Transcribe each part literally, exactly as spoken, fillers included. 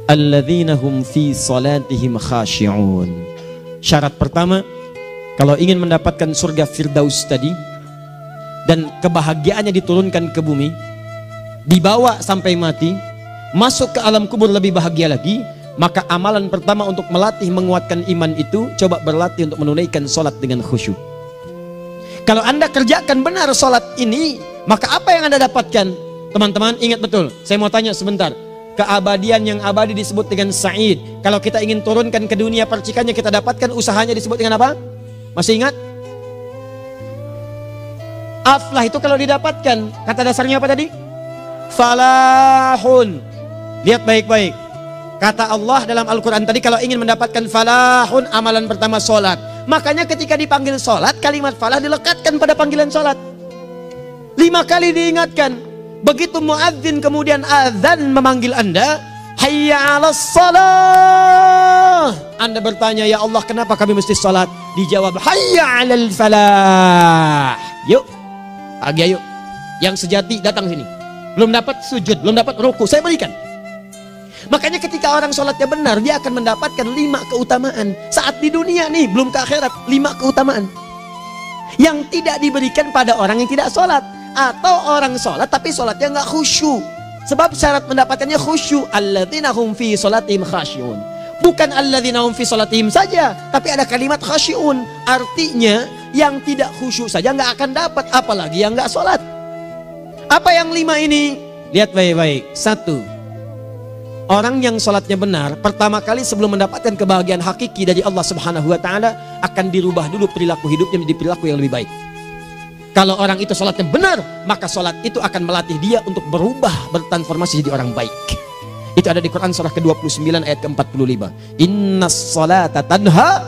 alladzina hum fi salatihim khashi'un. Syarat pertama, kalau ingin mendapatkan surga Firdaus tadi dan kebahagiaannya diturunkan ke bumi, dibawa sampai mati, masuk ke alam kubur lebih bahagia lagi, maka amalan pertama untuk melatih menguatkan iman itu, coba berlatih untuk menunaikan sholat dengan khusyuk. Kalau Anda kerjakan benar sholat ini, maka apa yang Anda dapatkan? Teman-teman ingat betul, saya mau tanya sebentar. Keabadian yang abadi disebut dengan sa'id. Kalau kita ingin turunkan ke dunia percikannya kita dapatkan, usahanya disebut dengan apa? Masih ingat? Aflah itu kalau didapatkan, kata dasarnya apa tadi? Falahun. Lihat baik-baik. Kata Allah dalam Al-Quran tadi, kalau ingin mendapatkan falahun, amalan pertama sholat. Makanya ketika dipanggil sholat, kalimat falah dilekatkan pada panggilan sholat. Lima kali diingatkan. Begitu muadzin kemudian azan memanggil Anda, hayya 'alas shalah. Anda bertanya, ya Allah kenapa kami mesti sholat? Dijawab, hayya 'alal falah. Yuk, pagi yuk. Yang sejati datang sini. Belum dapat sujud, belum dapat ruku, saya berikan. Makanya ketika orang sholatnya benar, dia akan mendapatkan lima keutamaan. Saat di dunia nih, belum ke akhirat, lima keutamaan yang tidak diberikan pada orang yang tidak sholat. Atau orang sholat tapi sholatnya nggak khusyuk. Sebab syarat mendapatkannya khusyuk. Alladzina hum fi sholatihim khasyi'un. Bukan alladzina hum fi sholatihim saja, tapi ada kalimat khasyi'un. Artinya yang tidak khusyuk saja nggak akan dapat, apalagi yang nggak sholat. Apa yang lima ini? Lihat baik-baik. Satu, orang yang sholatnya benar, pertama kali sebelum mendapatkan kebahagiaan hakiki dari Allah Subhanahu wa Ta'ala, akan dirubah dulu perilaku hidupnya menjadi perilaku yang lebih baik. Kalau orang itu sholatnya benar, maka sholat itu akan melatih dia untuk berubah, bertransformasi jadi orang baik. Itu ada di Quran surah ke dua puluh sembilan ayat ke empat puluh lima. Innas sholata tanha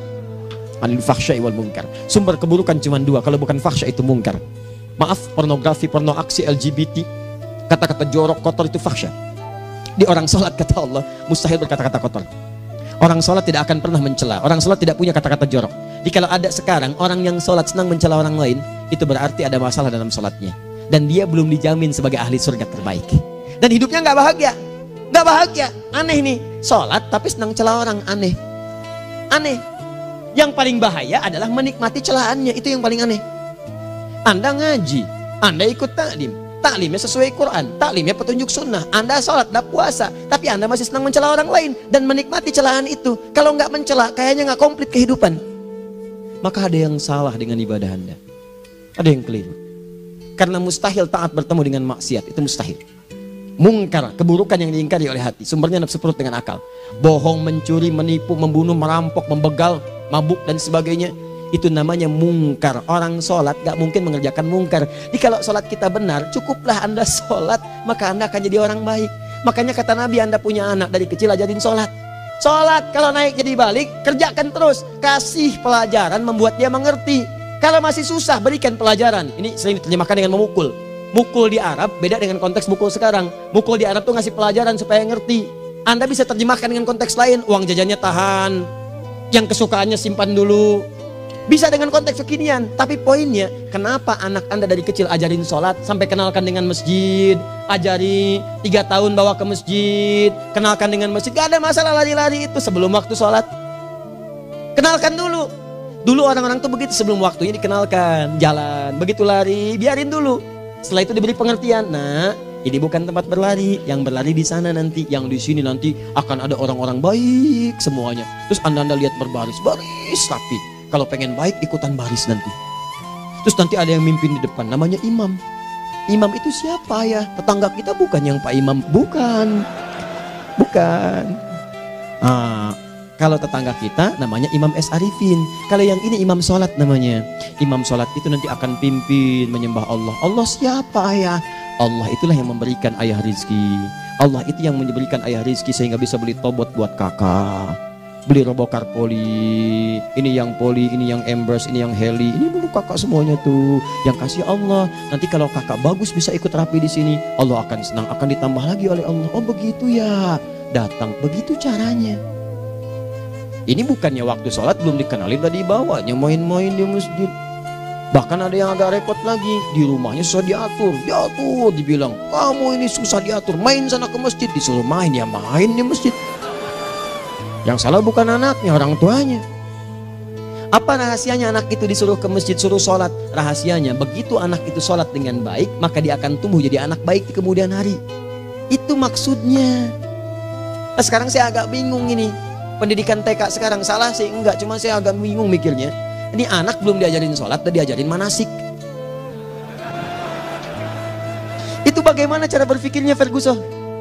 anil fahsya'i wal munkar. Sumber keburukan cuma dua, kalau bukan fahsya itu munkar. Maaf, pornografi, porno aksi, L G B T, kata-kata jorok, kotor itu fahsya. Di orang sholat kata Allah, mustahil berkata-kata kotor. Orang sholat tidak akan pernah mencela. Orang sholat tidak punya kata-kata jorok. Jadi kalau ada sekarang orang yang sholat senang mencela orang lain, itu berarti ada masalah dalam sholatnya. Dan dia belum dijamin sebagai ahli surga terbaik. Dan hidupnya nggak bahagia. Nggak bahagia. Aneh nih. Sholat tapi senang celah orang. Aneh. Aneh. Yang paling bahaya adalah menikmati celahannya. Itu yang paling aneh. Anda ngaji. Anda ikut taklim. Taklimnya sesuai Quran. Taklimnya petunjuk sunnah. Anda sholat, Anda puasa. Tapi Anda masih senang mencela orang lain. Dan menikmati celahan itu. Kalau nggak mencela, kayaknya nggak komplit kehidupan. Maka ada yang salah dengan ibadah Anda. Ada yang keliru. Karena mustahil taat bertemu dengan maksiat. Itu mustahil. Mungkar, keburukan yang diingkari oleh hati. Sumbernya nafsu perut dengan akal. Bohong, mencuri, menipu, membunuh, merampok, membegal, mabuk dan sebagainya. Itu namanya mungkar. Orang sholat gak mungkin mengerjakan mungkar. Jadi kalau sholat kita benar, cukuplah Anda sholat, maka Anda akan jadi orang baik. Makanya kata Nabi, Anda punya anak dari kecil ajarin sholat. Sholat kalau naik jadi balik, kerjakan terus. Kasih pelajaran membuat dia mengerti. Kalau masih susah, berikan pelajaran. Ini sering diterjemahkan dengan memukul. Mukul di Arab beda dengan konteks mukul sekarang. Mukul di Arab tuh ngasih pelajaran supaya ngerti. Anda bisa terjemahkan dengan konteks lain. Uang jajannya tahan, yang kesukaannya simpan dulu. Bisa dengan konteks kekinian. Tapi poinnya, kenapa anak Anda dari kecil ajarin sholat, sampai kenalkan dengan masjid, ajari tiga tahun bawa ke masjid, kenalkan dengan masjid. Gak ada masalah lari-lari itu sebelum waktu sholat. Kenalkan dulu. Dulu orang-orang tuh begitu, sebelum waktunya dikenalkan jalan, begitu lari biarin dulu. Setelah itu diberi pengertian. Nah, ini bukan tempat berlari, yang berlari di sana nanti, yang di sini nanti akan ada orang-orang baik semuanya. Terus anda-anda lihat berbaris, baris rapi. Kalau pengen baik ikutan baris nanti. Terus nanti ada yang mimpin di depan, namanya imam. Imam itu siapa ya? Tetangga kita bukan yang Pak Imam, bukan, bukan. Ah. Kalau tetangga kita namanya Imam S. Arifin. Kalau yang ini imam sholat namanya. Imam sholat itu nanti akan pimpin menyembah Allah. Allah siapa ya? Allah itulah yang memberikan ayah rizki. Allah itu yang memberikan ayah rizki sehingga bisa beli tobot buat kakak. Beli robokar poli. Ini yang poli, ini yang embers, ini yang heli. Ini dulu kakak semuanya tuh. Yang kasih Allah. Nanti kalau kakak bagus bisa ikut rapi di sini. Allah akan senang, akan ditambah lagi oleh Allah. Oh begitu ya. Datang, begitu caranya. Ini bukannya waktu sholat belum dikenalin tadi bawanya main-main di masjid. Bahkan ada yang agak repot lagi, di rumahnya susah diatur, diatur, dibilang kamu ini susah diatur, main sana ke masjid, disuruh main, ya main di masjid. Yang salah bukan anaknya, orang tuanya. Apa rahasianya anak itu disuruh ke masjid, suruh sholat? Rahasianya, begitu anak itu sholat dengan baik, maka dia akan tumbuh jadi anak baik di kemudian hari. Itu maksudnya. Nah, sekarang saya agak bingung ini, pendidikan T K sekarang salah sih enggak, cuma saya agak bingung mikirnya. Ini anak belum diajarin sholat, udah diajarin manasik. Itu bagaimana cara berpikirnya Ferguson?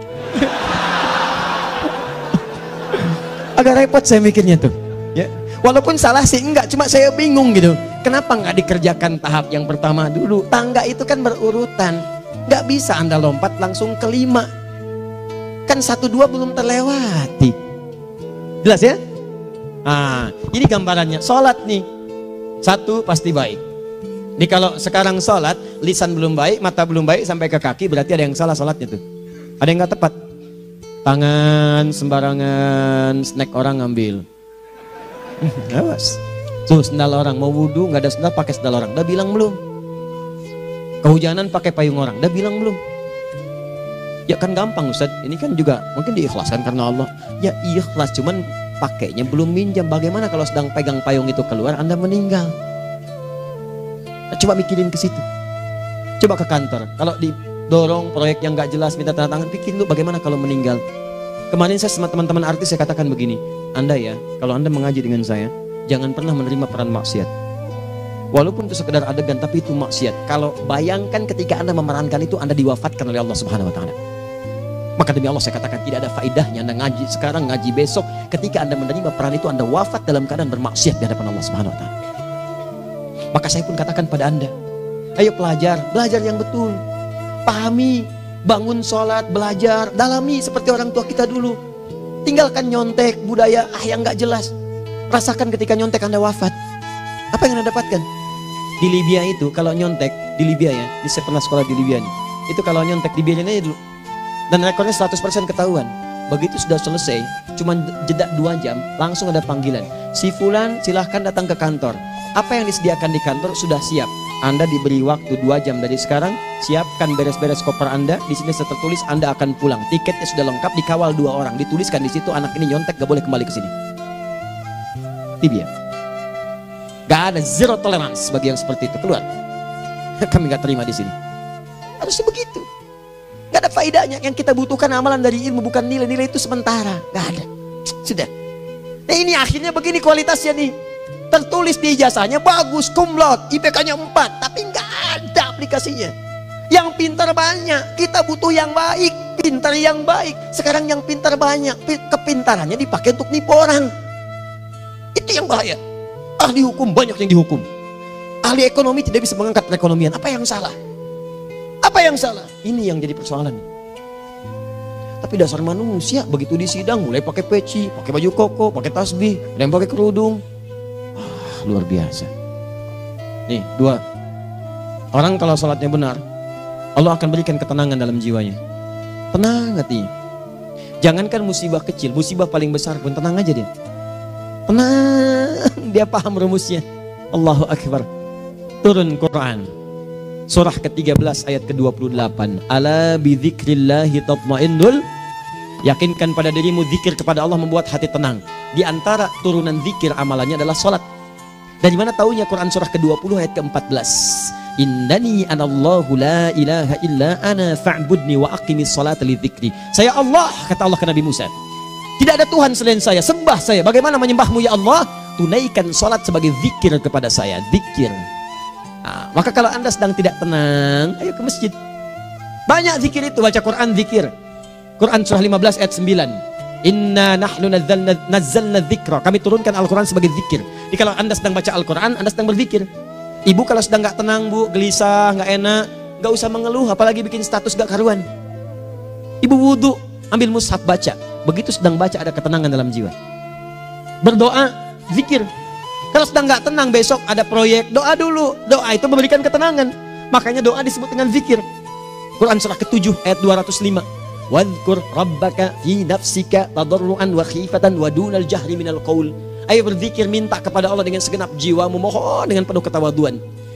Agak repot saya mikirnya tuh. Ya. Walaupun salah sih enggak, cuma saya bingung gitu. Kenapa nggak dikerjakan tahap yang pertama dulu? Tangga itu kan berurutan. Nggak bisa Anda lompat langsung ke lima. Kan satu dua belum terlewati. Jelas ya? Nah, ini gambarannya. Sholat nih. Satu pasti baik. Nih kalau sekarang sholat, lisan belum baik, mata belum baik, sampai ke kaki, berarti ada yang salah sholatnya tuh. Ada yang nggak tepat. Tangan sembarangan, snack orang ngambil. Awas. Tuh sendal orang, mau wudhu nggak ada sendal, pakai sendal orang. Udah bilang belum? Kehujanan pakai payung orang. Udah bilang belum? Ya kan gampang Ustaz. Ini kan juga mungkin diikhlaskan karena Allah. Ya ikhlas, cuman pakainya belum minjam. Bagaimana kalau sedang pegang payung itu keluar, Anda meninggal? Nah, coba mikirin ke situ. Coba ke kantor. Kalau didorong proyek yang nggak jelas, minta tanda tangan, pikirin dulu bagaimana kalau meninggal. Kemarin saya sama teman-teman artis saya katakan begini, Anda ya, kalau Anda mengaji dengan saya, jangan pernah menerima peran maksiat. Walaupun itu sekedar adegan, tapi itu maksiat. Kalau bayangkan ketika Anda memerankan itu, Anda diwafatkan oleh Allah Subhanahu Wa Taala. Maka demi Allah saya katakan tidak ada faedahnya Anda ngaji sekarang, ngaji besok. Ketika Anda menerima peran itu, Anda wafat dalam keadaan bermaksiat di hadapan Allah Subhanahu Wa Taala. Maka saya pun katakan pada Anda, ayo pelajar, belajar yang betul, pahami. Bangun sholat, belajar, dalami seperti orang tua kita dulu. Tinggalkan nyontek, budaya ah yang gak jelas. Rasakan ketika nyontek Anda wafat. Apa yang Anda dapatkan? Di Libya itu kalau nyontek, di Libya ya, di saya pernah sekolah di Libya nih. Itu kalau nyontek dibiarin aja dulu. Dan rekornya seratus persen ketahuan. Begitu sudah selesai, cuma jeda dua jam, langsung ada panggilan. Si Fulan silahkan datang ke kantor. Apa yang disediakan di kantor sudah siap. Anda diberi waktu dua jam dari sekarang, siapkan beres-beres koper Anda. Di sini sudah tertulis Anda akan pulang. Tiketnya sudah lengkap, dikawal dua orang. Dituliskan di situ anak ini nyontek gak boleh kembali ke sini. Libya. Gak ada zero tolerance bagi yang seperti itu, keluar. Kami gak terima di sini. Harusnya begitu. Gak ada faedahnya. Yang kita butuhkan amalan dari ilmu, bukan nilai-nilai itu sementara. Gak ada. Sudah. Nah ini akhirnya begini kualitasnya nih. Tertulis di ijazahnya bagus, cum laude, I P K-nya empat, tapi nggak ada aplikasinya. Yang pintar banyak, kita butuh yang baik, pintar yang baik. Sekarang yang pintar banyak, kepintarannya dipakai untuk nipu orang. Itu yang bahaya. Ahli hukum banyak yang dihukum. Ahli ekonomi tidak bisa mengangkat perekonomian. Apa yang salah? Apa yang salah? Ini yang jadi persoalan. Tapi dasar manusia, begitu di sidang mulai pakai peci, pakai baju koko, pakai tasbih, dan pakai kerudung. Luar biasa. Nih dua, orang kalau sholatnya benar, Allah akan berikan ketenangan dalam jiwanya. Tenang hatinya. Jangankan musibah kecil, musibah paling besar pun tenang aja dia. Tenang, dia paham rumusnya. Allahu Akbar. Turun Quran surah ke tiga belas ayat ke dua puluh delapan. Ala bidzikrillahi tatmainnul. Yakinkan pada dirimu, zikir kepada Allah membuat hati tenang. Di antara turunan zikir amalannya adalah sholat. Dari mana taunya? Quran surah ke dua puluh ayat ke empat belas. Innani anallahu la ilaha illa ana fa'budni wa aqimis salata li dzikri. Saya Allah, kata Allah ke Nabi Musa. Tidak ada Tuhan selain saya, sembah saya. Bagaimana menyembahmu ya Allah? Tunaikan salat sebagai zikir kepada saya, zikir. Nah, maka kalau Anda sedang tidak tenang, ayo ke masjid. Banyak zikir itu, baca Quran zikir. Quran surah lima belas ayat sembilan. Inna nahnu nazzalna nazzalna dzikra. Kami turunkan Al-Quran sebagai zikir. Jadi kalau Anda sedang baca Al-Quran, Anda sedang berzikir. Ibu kalau sedang nggak tenang, Bu, gelisah, nggak enak, nggak usah mengeluh, apalagi bikin status gak karuan. Ibu wudhu, ambil mushaf baca. Begitu sedang baca ada ketenangan dalam jiwa. Berdoa, zikir. Kalau sedang nggak tenang, besok ada proyek, doa dulu. Doa itu memberikan ketenangan. Makanya doa disebut dengan zikir. Quran surah ketujuh ayat dua ratus lima. Wadhkur rabbaka fi nafsika tadarruan wa khifatan wa dunal jahri minal qaul. Ayo berzikir, minta kepada Allah dengan segenap jiwamu, mohon dengan penuh ketawaduan.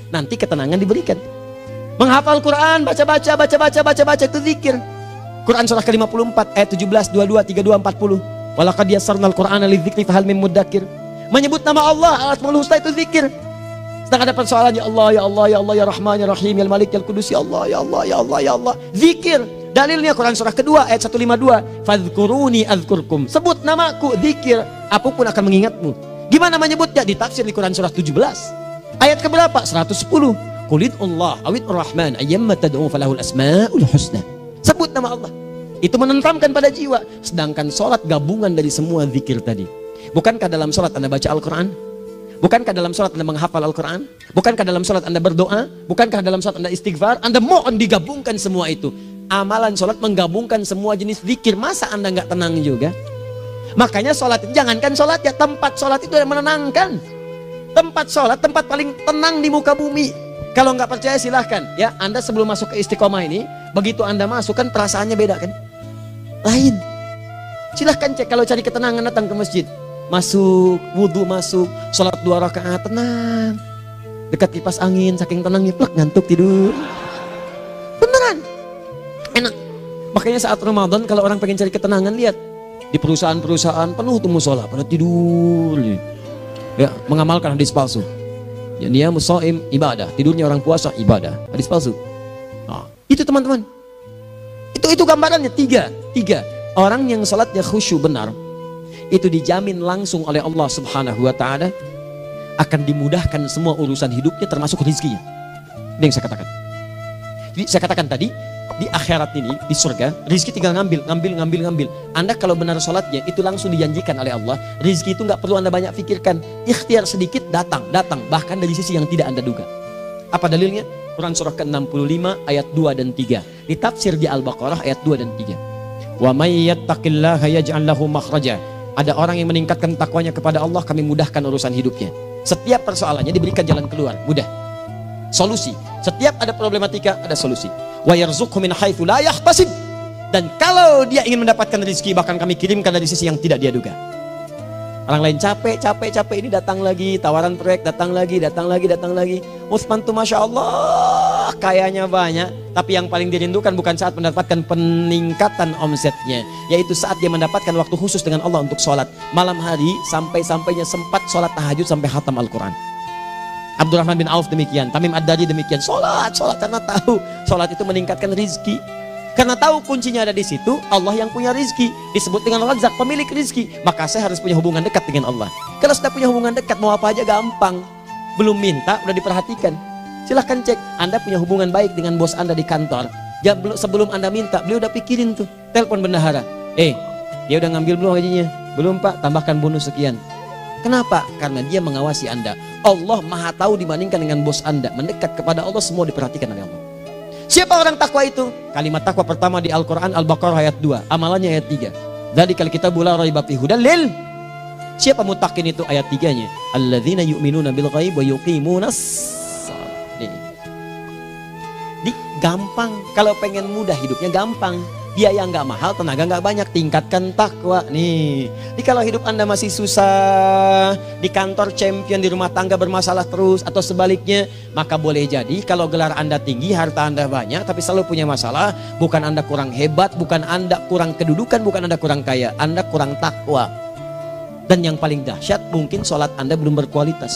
nanti ketenangan diberikan. Menghafal Quran, baca-baca, baca-baca, baca-baca, itu zikir. Quran surah ke lima puluh empat ayat tujuh belas, dua puluh dua, tiga puluh dua, empat puluh. Walaqad yassarnal Qur'ana lidzikri fahal mim mudzakir. Menyebut nama Allah, Al-Asmaul Husna itu zikir. Sedang ada persoalan, ya Allah, ya Allah, ya Allah, ya Rahman, ya Rahim, ya Malik, ya Qudus, ya Allah, ya Allah, ya Allah, ya Allah. Zikir. Dalilnya Quran surah kedua ayat seratus lima puluh dua. Fadhkuruni adzkurkum. Sebut namaku, zikir, apapun akan mengingatmu. Gimana menyebutnya? Ditafsir di Quran surah tujuh belas. Ayat keberapa? seratus sepuluh. Qulid Allah awid Ar-Rahman ayyamma tad'u falahul asmaul husna. Sebut nama Allah. Itu menenteramkan pada jiwa. Sedangkan sholat gabungan dari semua zikir tadi. Bukankah dalam sholat Anda baca Al-Quran? Bukankah dalam sholat Anda menghafal Al-Quran? Bukankah dalam sholat Anda berdoa? Bukankah dalam sholat Anda istighfar? Anda mohon digabungkan semua itu. Amalan sholat menggabungkan semua jenis zikir. Masa Anda nggak tenang juga? Makanya sholat, jangankan sholat ya, tempat sholat itu yang menenangkan. Tempat sholat, tempat paling tenang di muka bumi. Kalau nggak percaya silahkan ya, Anda sebelum masuk ke Istiqomah ini, begitu Anda masuk kan perasaannya beda kan? Lain. Silahkan cek, kalau cari ketenangan datang ke masjid. Masuk, wudhu masuk, sholat dua rakaat, tenang. Dekat kipas angin, saking tenangnya, plek ngantuk tidur. Beneran. Enak. Makanya saat Ramadan kalau orang pengen cari ketenangan, lihat. Di perusahaan-perusahaan penuh tuh musola, pada tidur. Ya, mengamalkan hadis palsu. Ya, dia musoim ibadah, tidurnya orang puasa ibadah, hadis palsu. Nah, itu teman-teman. Itu itu gambarannya tiga, tiga. Orang yang salatnya khusyuk benar, itu dijamin langsung oleh Allah Subhanahu wa taala akan dimudahkan semua urusan hidupnya termasuk rezekinya. Ini yang saya katakan. Jadi saya katakan tadi, di akhirat ini, di surga, rezeki tinggal ngambil, ngambil, ngambil, ngambil. Anda kalau benar sholatnya, itu langsung dijanjikan oleh Allah. Rezeki itu nggak perlu Anda banyak pikirkan. Ikhtiar sedikit, datang, datang. Bahkan dari sisi yang tidak Anda duga. Apa dalilnya? Quran surah ke enam puluh lima ayat dua dan tiga. Ditafsir di Al-Baqarah ayat dua dan tiga. Wa may yattaqillaha yaj'al lahu makhraja. Ada orang yang meningkatkan takwanya kepada Allah, kami mudahkan urusan hidupnya. Setiap persoalannya diberikan jalan keluar, mudah. Solusi. Setiap ada problematika, ada solusi. Wa yarzuqhu min haitsu la yahtasib. Dan kalau dia ingin mendapatkan rezeki, bahkan kami kirimkan dari sisi yang tidak dia duga. Orang lain capek, capek, capek, ini datang lagi, tawaran proyek datang lagi, datang lagi, datang lagi. Utsman tuh Masya Allah, kayanya banyak. Tapi yang paling dirindukan bukan saat mendapatkan peningkatan omsetnya, yaitu saat dia mendapatkan waktu khusus dengan Allah untuk sholat. Malam hari, sampai-sampainya sempat sholat tahajud sampai khatam Al-Quran. Abdurrahman bin Auf demikian, Tamim Ad-Dari demikian. Sholat, sholat karena tahu sholat itu meningkatkan rizki. Karena tahu kuncinya ada di situ, Allah yang punya rizki. Disebut dengan Razak, pemilik rizki. Maka saya harus punya hubungan dekat dengan Allah. Kalau sudah punya hubungan dekat, mau apa aja gampang. Belum minta, udah diperhatikan. Silahkan cek, Anda punya hubungan baik dengan bos Anda di kantor. Ya, sebelum Anda minta, beliau udah pikirin tuh. Telepon bendahara. Eh, dia udah ngambil belum gajinya? Belum Pak, tambahkan bonus sekian. Kenapa? Karena dia mengawasi Anda. Allah maha tahu dibandingkan dengan bos Anda. Mendekat kepada Allah, semua diperhatikan oleh Allah. Siapa orang takwa itu? Kalimat takwa pertama di Al-Quran Al-Baqarah ayat dua, amalannya ayat tiga. Dzalikal kitabu la raiba fihi hudal lil. Siapa mutakin itu? Ayat tiga-nya. Alladzina yu'minuna bil ghaib wa yuqimunas shalah. Di gampang, kalau pengen mudah hidupnya gampang. Biaya nggak mahal, tenaga nggak banyak, tingkatkan takwa nih. Jadi kalau hidup Anda masih susah, di kantor champion, di rumah tangga bermasalah terus, atau sebaliknya, maka boleh jadi kalau gelar Anda tinggi, harta Anda banyak, tapi selalu punya masalah. Bukan Anda kurang hebat, bukan Anda kurang kedudukan, bukan Anda kurang kaya, Anda kurang takwa. Dan yang paling dahsyat, mungkin sholat Anda belum berkualitas.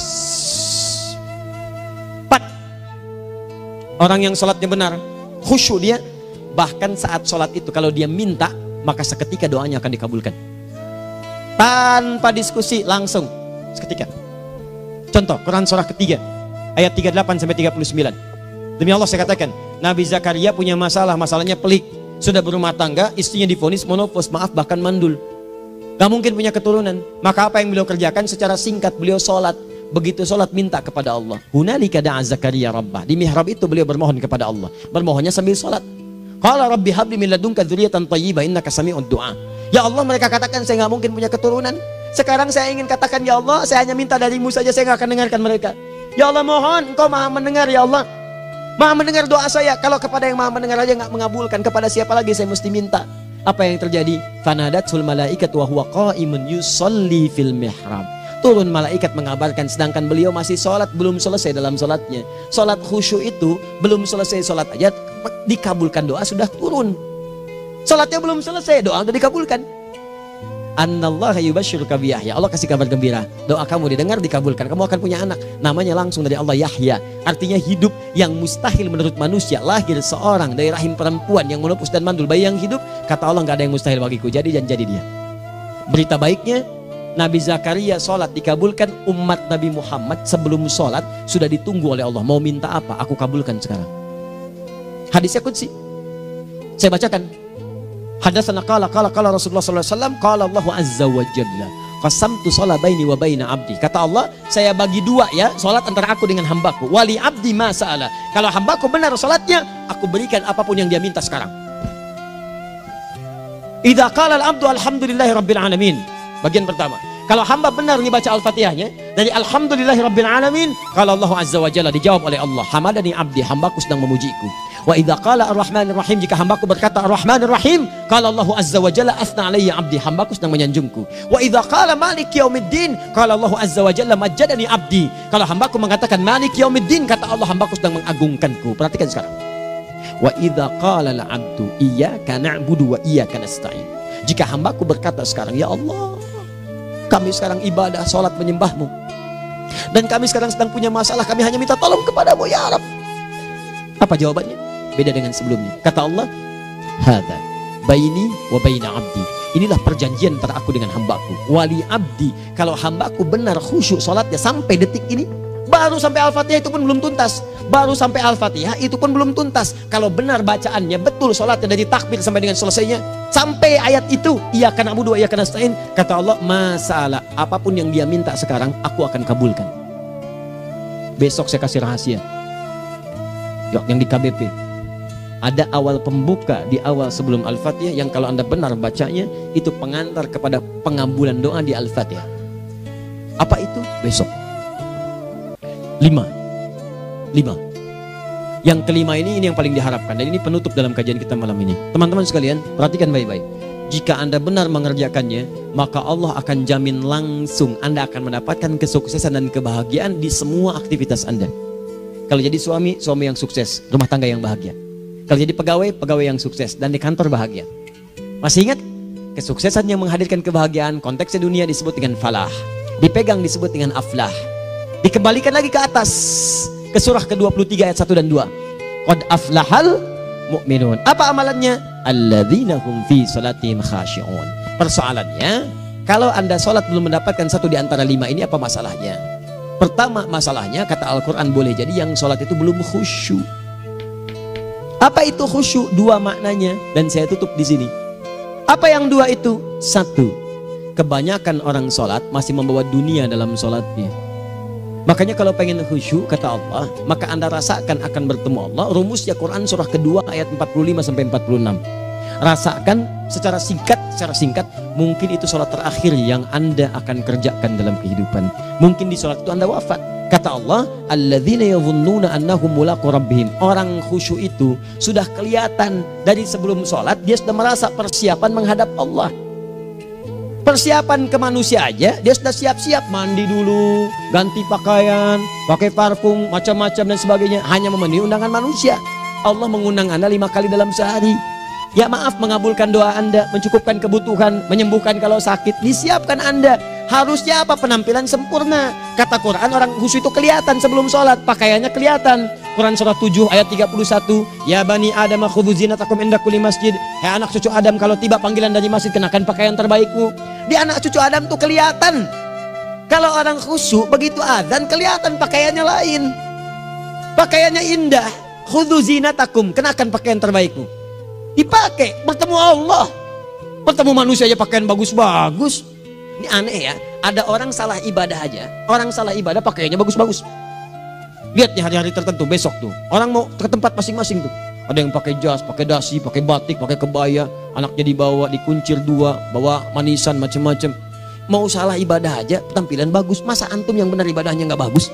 Empat, orang yang sholatnya benar, khusyuk dia. Bahkan saat sholat itu kalau dia minta, maka seketika doanya akan dikabulkan. Tanpa diskusi, langsung seketika. Contoh, Quran surah ketiga ayat tiga puluh delapan sampai tiga puluh sembilan. Demi Allah saya katakan, Nabi Zakaria punya masalah, masalahnya pelik. Sudah berumah tangga, istrinya divonis monopos, maaf bahkan mandul. Gak mungkin punya keturunan. Maka apa yang beliau kerjakan? Secara singkat beliau sholat. Begitu sholat minta kepada Allah. Hunalika da'a Zakaria rabbah. Di mihrab itu beliau bermohon kepada Allah. Bermohonnya sambil sholat. Qala rabbi habli min ladunka dzurriyyatan thayyibah innaka sami'ud du'a. Ya Allah, mereka katakan saya nggak mungkin punya keturunan. Sekarang saya ingin katakan, ya Allah, saya hanya minta darimu saja, saya nggak akan dengarkan mereka. Ya Allah, mohon Engkau maha mendengar, ya Allah. Maha mendengar doa saya. Kalau kepada yang maha mendengar aja nggak mengabulkan, kepada siapa lagi saya mesti minta? Apa yang terjadi? Fanadatul malaikatu wa huwa qa'imun yusalli fil mihrab. turun malaikat mengabarkan, sedangkan beliau masih sholat, belum selesai dalam sholatnya. Sholat khusyuk itu belum selesai sholat aja dikabulkan, doa sudah turun. Sholatnya belum selesai, doa sudah dikabulkan. Annallaha yubashshiruka bi Yahya, Allah kasih kabar gembira, doa kamu didengar, dikabulkan, kamu akan punya anak, namanya langsung dari Allah Yahya, artinya hidup yang mustahil menurut manusia. Lahir seorang dari rahim perempuan yang menepus dan mandul, bayi yang hidup, kata Allah nggak ada yang mustahil bagiku, jadi dan jadi dia. Berita baiknya, Nabi Zakaria sholat dikabulkan. Umat Nabi Muhammad sebelum sholat sudah ditunggu oleh Allah, mau minta apa aku kabulkan sekarang. Hadisnya qudsi, saya bacakan. Hadatsana qala qala qala Rasulullah sallallahu alaihi wasallam qala Allah azza wa jalla qasamtu shalah baini wa baina abdi. Kata Allah, saya bagi dua ya salat antara aku dengan hambaku. Wali abdi ma sa'ala. Kalau hambaku benar salatnya, aku berikan apapun yang dia minta sekarang. Idza qala al-abdu alhamdulillahi rabbil alamin. Bagian pertama, kalau hamba benar membaca Al-Fatihahnya dari alhamdulillahi rabbil alamin, kalau Allah azza wa jalla dijawab oleh Allah, hamadani abdi, hambaku sedang memujiku. Wa idza qala ar-rahmanir rahim, jika hambaku berkata ar-rahmanir rahim, qala Allah azza wa jalla asna alayya abdi, hambaku sedang menyanjungku. Wa idza qala maliki yaumiddin, qala Allah azza wa jalla majjadani abdi, kalau hambaku mengatakan maliki yaumiddin, kata Allah hambaku sedang mengagungkanku. Perhatikan sekarang. Wa idza qala al-'abdu iyyaka na'budu wa iyyaka nasta'in, jika hambaku berkata sekarang, ya Allah, kami sekarang ibadah, salat menyembahmu, dan kami sekarang sedang punya masalah, kami hanya minta tolong kepadamu ya Rabb. Apa jawabannya? Beda dengan sebelumnya. Kata Allah, hadza baini wa baina abdi, inilah perjanjian antara aku dengan hambaku. Wali abdi, kalau hambaku benar khusyuk salatnya sampai detik ini, baru sampai Al-Fatihah itu pun belum tuntas, baru sampai Al-Fatihah itu pun belum tuntas. Kalau benar bacaannya betul salatnya dari takbir sampai dengan selesainya, sampai ayat itu iyyaka na'budu wa iyyaka nasta'in, kata Allah, masalah apapun yang dia minta sekarang aku akan kabulkan. Besok saya kasih rahasia yang di K B P. Ada awal pembuka di awal sebelum Al-Fatihah yang kalau Anda benar bacanya itu pengantar kepada pengabulan doa di Al-Fatihah. Apa itu? Besok. Lima. Lima. Yang kelima ini, ini yang paling diharapkan, dan ini penutup dalam kajian kita malam ini. Teman-teman sekalian, perhatikan baik-baik. Jika Anda benar mengerjakannya, maka Allah akan jamin langsung Anda akan mendapatkan kesuksesan dan kebahagiaan di semua aktivitas Anda. Kalau jadi suami, suami yang sukses, rumah tangga yang bahagia. Kalau jadi pegawai, pegawai yang sukses, dan di kantor bahagia. Masih ingat? Kesuksesan yang menghadirkan kebahagiaan, konteksnya dunia disebut dengan falah, dipegang disebut dengan aflah. Dikembalikan lagi ke atas, ke surah ke dua puluh tiga ayat satu dan dua. Qad aflahal mu'minun. Apa amalannya? Alladzina hum fi salatihim khashi'un. Persoalannya, kalau Anda sholat belum mendapatkan satu di antara lima ini, apa masalahnya? Pertama masalahnya, kata Al-Quran, boleh jadi yang sholat itu belum khusyuk. Apa itu khusyuk? Dua maknanya, dan saya tutup di sini. Apa yang dua itu? Satu, kebanyakan orang sholat masih membawa dunia dalam sholatnya. Makanya kalau pengen khusyuk, kata Allah, maka Anda rasakan akan bertemu Allah. Rumusnya Quran surah kedua ayat empat puluh lima sampai empat puluh enam. Rasakan secara singkat, secara singkat, mungkin itu sholat terakhir yang Anda akan kerjakan dalam kehidupan. Mungkin di sholat itu Anda wafat. Kata Allah, alladzina yadhunnuna annahum mulaqu rabbihim. Orang khusyuk itu sudah kelihatan dari sebelum sholat, dia sudah merasa persiapan menghadap Allah. Persiapan ke manusia aja, dia sudah siap-siap, mandi dulu, ganti pakaian, pakai parfum, macam-macam dan sebagainya, hanya memenuhi undangan manusia. Allah mengundang Anda lima kali dalam sehari. Ya maaf, mengabulkan doa Anda, mencukupkan kebutuhan, menyembuhkan kalau sakit, disiapkan Anda. Harusnya apa? Penampilan sempurna. Kata Quran, orang khusyuk itu kelihatan sebelum sholat, pakaiannya kelihatan. Quran surah tujuh ayat tiga puluh satu, ya bani Adam khudzu zinatakum inda kulli masjid. Hai anak cucu Adam, kalau tiba panggilan dari masjid, kenakan pakaian terbaikmu. Di anak cucu Adam tuh kelihatan. Kalau orang khusyuk begitu adzan kelihatan pakaiannya lain. Pakaiannya indah. Khudzu zinatakum, kenakan pakaian terbaikmu. Dipakai bertemu Allah. Bertemu manusia aja pakaian bagus-bagus. Ini aneh ya, ada orang salah ibadah aja, orang salah ibadah pakaiannya bagus-bagus. Lihat nih hari-hari tertentu, besok tuh orang mau ke tempat masing-masing tuh. Ada yang pakai jas, pakai dasi, pakai batik, pakai kebaya, anaknya dibawa, dikuncir dua, bawa manisan macam-macam. Mau salah ibadah aja, tampilan bagus. Masa antum yang benar ibadahnya nggak bagus?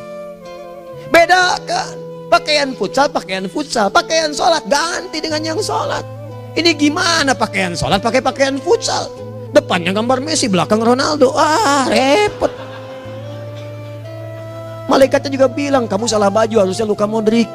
Bedakan pakaian futsal, pakaian futsal, pakaian sholat ganti dengan yang sholat. Ini gimana pakaian sholat pakai pakaian futsal? Depannya gambar Messi, belakang Ronaldo. Ah, repot. Malaikatnya juga bilang, kamu salah baju, harusnya Luka Modric.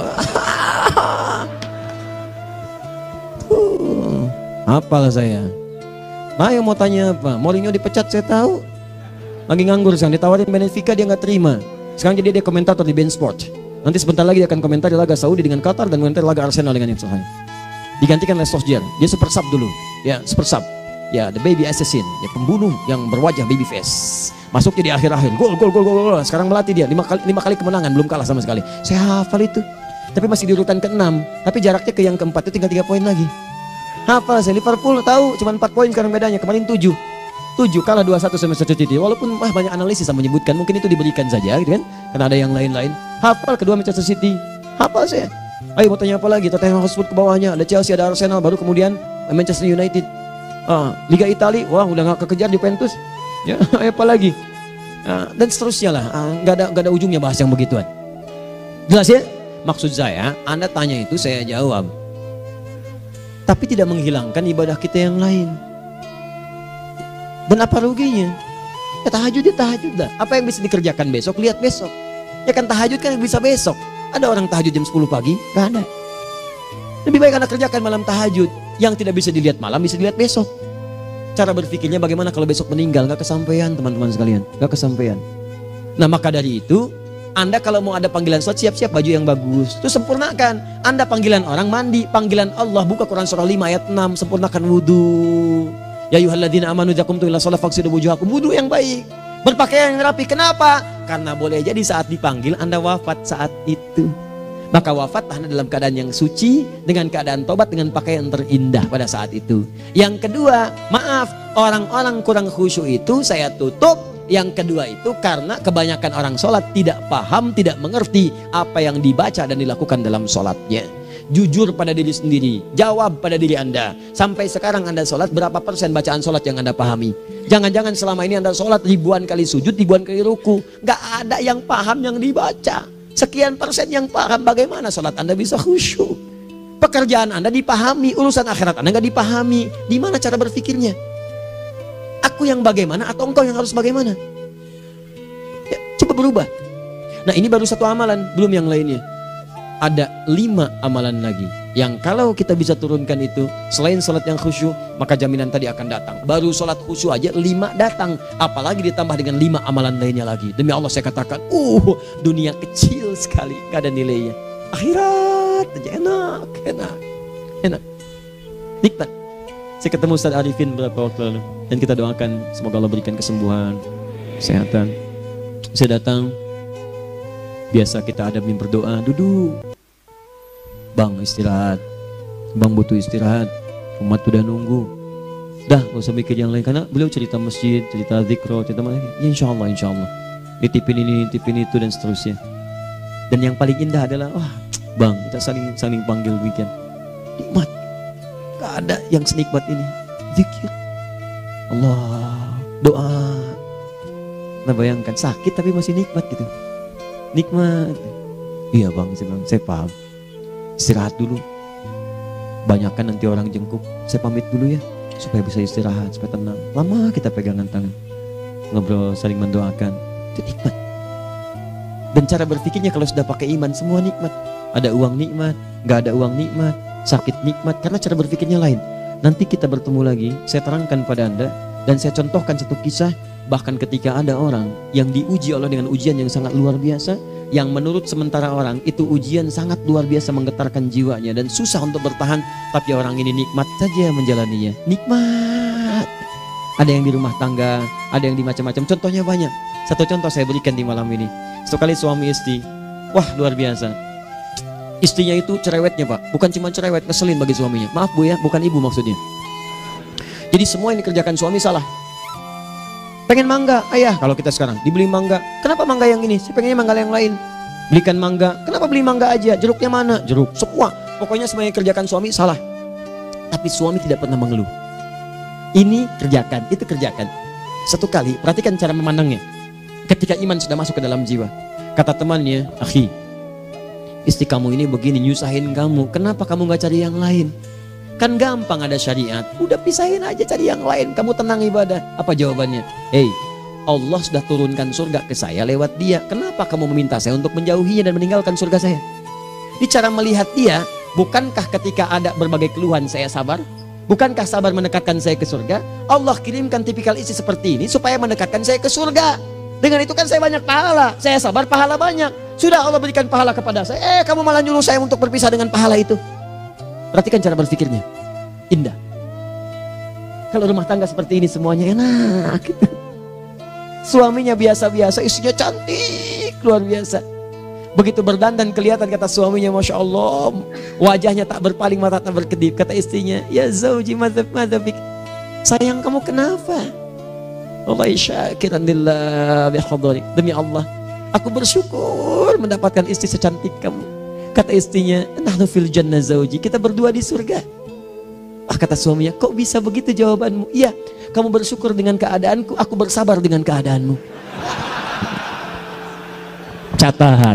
uh, apalah saya. Nah, yang mau tanya apa? Mourinho dipecat saya tahu. Lagi nganggur sekarang, ditawarin Benfica dia nggak terima. Sekarang jadi dia komentator di beIN Sport. Nanti sebentar lagi dia akan komentar di laga Saudi dengan Qatar dan komentar laga Arsenal dengan Ipswich. Digantikan oleh Solskjaer. Dia super sub dulu. Ya, super sub. Ya, the baby assassin, ya pembunuh yang berwajah baby face. Masuknya di akhir-akhir, gol, gol, gol, gol, gol. Sekarang melatih dia lima kali, lima kali kemenangan, belum kalah sama sekali. Saya hafal itu. Tapi masih di urutan keenam. Tapi jaraknya ke yang keempat itu tinggal tiga poin lagi. Hafal saya. Liverpool tahu, cuma empat poin sekarang bedanya. Kemarin tujuh, tujuh kalah dua satu sama Manchester City. Walaupun wah, banyak analisis yang menyebutkan mungkin itu diberikan saja, gitu kan? Karena ada yang lain-lain. Hafal kedua Manchester City. Hafal saya. Ayo mau tanya apa lagi? Tottenham Hotspur ke bawahnya. Ada Chelsea, ada Arsenal, baru kemudian Manchester United. Ah, Liga Italia, wah udah gak kekejar Juventus, ya apa lagi, ah, dan seterusnya lah, ah, gak ada gak ada ujungnya bahas yang begituan. Jelas ya? Maksud saya, Anda tanya itu saya jawab, tapi tidak menghilangkan ibadah kita yang lain. Dan apa ruginya? Ya tahajud ya tahajud dah. Apa yang bisa dikerjakan besok, lihat besok. Ya kan tahajud kan bisa besok. Ada orang tahajud jam sepuluh pagi? Gak ada. Lebih baik Anda kerjakan malam tahajud. Yang tidak bisa dilihat malam bisa dilihat besok. Cara berpikirnya bagaimana kalau besok meninggal, gak kesampaian teman-teman sekalian, gak kesampaian. Nah maka dari itu, Anda kalau mau ada panggilan sholat, siap-siap baju yang bagus, itu sempurnakan. Anda panggilan orang mandi, panggilan Allah, buka Quran surah lima ayat enam, sempurnakan wudhu. Ya ayyuhalladzina amanu idza qumtum ila shalah faghsilu wujuhakum, wudhu yang baik, berpakaian yang rapi. Kenapa? Karena boleh jadi saat dipanggil Anda wafat saat itu. Maka wafat Anda dalam keadaan yang suci, dengan keadaan tobat, dengan pakaian terindah pada saat itu. Yang kedua, maaf, orang-orang kurang khusyuk itu saya tutup. Yang kedua itu karena kebanyakan orang sholat tidak paham, tidak mengerti apa yang dibaca dan dilakukan dalam sholatnya. Jujur pada diri sendiri, jawab pada diri Anda. Sampai sekarang Anda sholat, berapa persen bacaan sholat yang Anda pahami? Jangan-jangan selama ini Anda sholat ribuan kali sujud, ribuan kali ruku, gak ada yang paham yang dibaca. Sekian persen yang paham, bagaimana sholat Anda bisa khusyuk? Pekerjaan Anda dipahami, urusan akhirat Anda nggak dipahami. Di mana cara berpikirnya? Aku yang bagaimana atau engkau yang harus bagaimana? Ya, coba berubah. Nah ini baru satu amalan, belum yang lainnya. Ada lima amalan lagi yang kalau kita bisa turunkan itu, selain sholat yang khusyuk, maka jaminan tadi akan datang. Baru sholat khusyuk aja lima datang, apalagi ditambah dengan lima amalan lainnya lagi. Demi Allah saya katakan, uh dunia kecil sekali, gak ada nilainya. Akhirat aja enak, enak, enak, nikmat. Saya ketemu Ustaz Arifin beberapa waktu lalu, dan kita doakan semoga Allah berikan kesembuhan, kesehatan. Saya datang, biasa kita adamin berdoa, duduk. Bang istirahat, bang butuh istirahat, umat udah nunggu. Dah gak usah mikir yang lain, karena beliau cerita masjid, cerita zikro, cerita mana. Ya insya Allah, insya Allah nitipin ini, nitipin itu dan seterusnya. Dan yang paling indah adalah, wah bang kita saling saling panggil weekend. Nikmat, gak ada yang senikmat ini. Zikir, Allah, doa. Nah bayangkan sakit tapi masih nikmat gitu. Nikmat. Iya bang, saya bilang, saya paham. Istirahat dulu. Banyakkan nanti orang jengkuk. Saya pamit dulu ya, supaya bisa istirahat, supaya tenang. Lama kita pegangan tangan, ngobrol, saling mendoakan. Itu nikmat. Dan cara berpikirnya kalau sudah pakai iman, semua nikmat. Ada uang nikmat, gak ada uang nikmat, sakit nikmat. Karena cara berpikirnya lain. Nanti kita bertemu lagi, saya terangkan pada Anda. Dan saya contohkan satu kisah. Bahkan ketika ada orang yang diuji Allah dengan ujian yang sangat luar biasa, yang menurut sementara orang itu ujian sangat luar biasa menggetarkan jiwanya dan susah untuk bertahan, tapi orang ini nikmat saja menjalaninya. Nikmat. Ada yang di rumah tangga, ada yang di macam-macam. Contohnya banyak. Satu contoh saya berikan di malam ini. Sekali suami istri, wah luar biasa. Istrinya itu cerewetnya pak, bukan cuma cerewet, ngeselin bagi suaminya. Maaf bu ya, bukan ibu maksudnya. Jadi semua yang dikerjakan suami salah. Pengen mangga, ayah kalau kita sekarang dibeli mangga. Kenapa mangga yang ini? Saya pengennya mangga yang lain. Belikan mangga. Kenapa beli mangga aja? Jeruknya mana? Jeruk. Semua. Pokoknya semua yang kerjakan suami salah. Tapi suami tidak pernah mengeluh. Ini kerjakan, itu kerjakan. Satu kali, perhatikan cara memandangnya. Ketika iman sudah masuk ke dalam jiwa. Kata temannya, akhi, istri kamu ini begini, nyusahin kamu. Kenapa kamu gak cari yang lain? Kan gampang ada syariat. Udah pisahin aja cari yang lain. Kamu tenang ibadah. Apa jawabannya? Hei, Allah sudah turunkan surga ke saya lewat dia. Kenapa kamu meminta saya untuk menjauhinya dan meninggalkan surga saya? Ini cara melihat dia. Bukankah ketika ada berbagai keluhan saya sabar? Bukankah sabar mendekatkan saya ke surga? Allah kirimkan tipikal istri seperti ini supaya mendekatkan saya ke surga. Dengan itu kan saya banyak pahala. Saya sabar, pahala banyak. Sudah Allah berikan pahala kepada saya. Eh kamu malah nyuruh saya untuk berpisah dengan pahala itu. Perhatikan cara berpikirnya. Indah. Kalau rumah tangga seperti ini semuanya enak gitu. Suaminya biasa-biasa, istrinya cantik, luar biasa. Begitu berdandan kelihatan kata suaminya, Masya Allah, wajahnya tak berpaling, mata tak berkedip. Kata istrinya, ya zauji madzabik, sayang kamu kenapa? Wallahi syakiran lillah bihadari, demi Allah aku bersyukur mendapatkan istri secantik kamu. Kata istrinya, nahnu fil jannah zauji, kita berdua di surga. Ah, kata suaminya, kok bisa begitu jawabanmu? Iya, kamu bersyukur dengan keadaanku, aku bersabar dengan keadaanmu. Catat.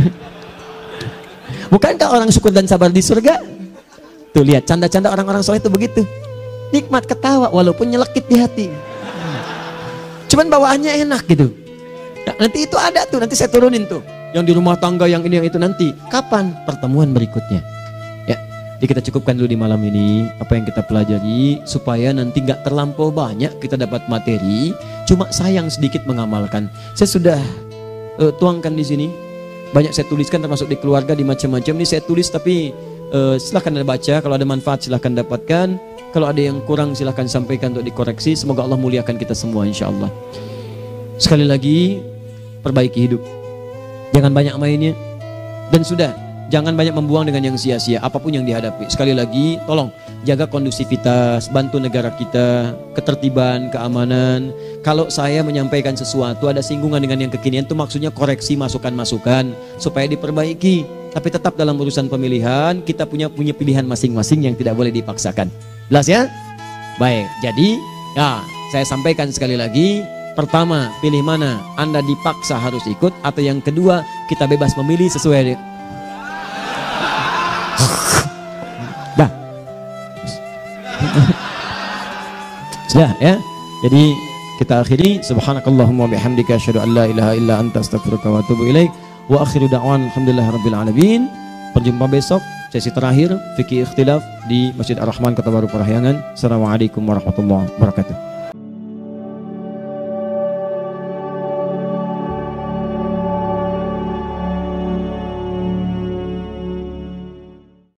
Bukankah orang syukur dan sabar di surga? Tuh lihat canda-canda orang-orang soleh itu begitu. Nikmat ketawa walaupun nyelekit di hati. Cuman bawaannya enak gitu. Nah, nanti itu ada tuh, nanti saya turunin tuh. Yang di rumah tangga, yang ini, yang itu nanti. Kapan? Pertemuan berikutnya. Ya, jadi kita cukupkan dulu di malam ini apa yang kita pelajari supaya nanti nggak terlampau banyak kita dapat materi. Cuma sayang sedikit mengamalkan. Saya sudah uh, tuangkan di sini. Banyak saya tuliskan termasuk di keluarga, di macam-macam. Ini saya tulis tapi uh, silahkan Anda baca. Kalau ada manfaat silahkan dapatkan. Kalau ada yang kurang silahkan sampaikan untuk dikoreksi. Semoga Allah muliakan kita semua insya Allah. Sekali lagi, perbaiki hidup. Jangan banyak mainnya. Dan sudah, jangan banyak membuang dengan yang sia-sia apapun yang dihadapi. Sekali lagi, tolong jaga kondusivitas, bantu negara kita, ketertiban, keamanan. Kalau saya menyampaikan sesuatu ada singgungan dengan yang kekinian, itu maksudnya koreksi masukan-masukan supaya diperbaiki. Tapi tetap dalam urusan pemilihan kita punya punya pilihan masing-masing yang tidak boleh dipaksakan. Jelas ya? Baik, jadi ya saya sampaikan sekali lagi. Pertama, pilih mana? Anda dipaksa harus ikut, atau yang kedua kita bebas memilih sesuai. Dah. Sudah ya. Jadi kita akhiri, subhanakallahumma bihamdika asyhadu an la ilaha illa anta astaghfiruka wa atubu ilaik. Wa akhiru da'wan alhamdulillahirabbil alamin. Berjumpa besok sesi terakhir fikih ikhtilaf di Masjid Ar-Rahman Kota Baru Parahyangan. Assalamualaikum warahmatullahi wabarakatuh.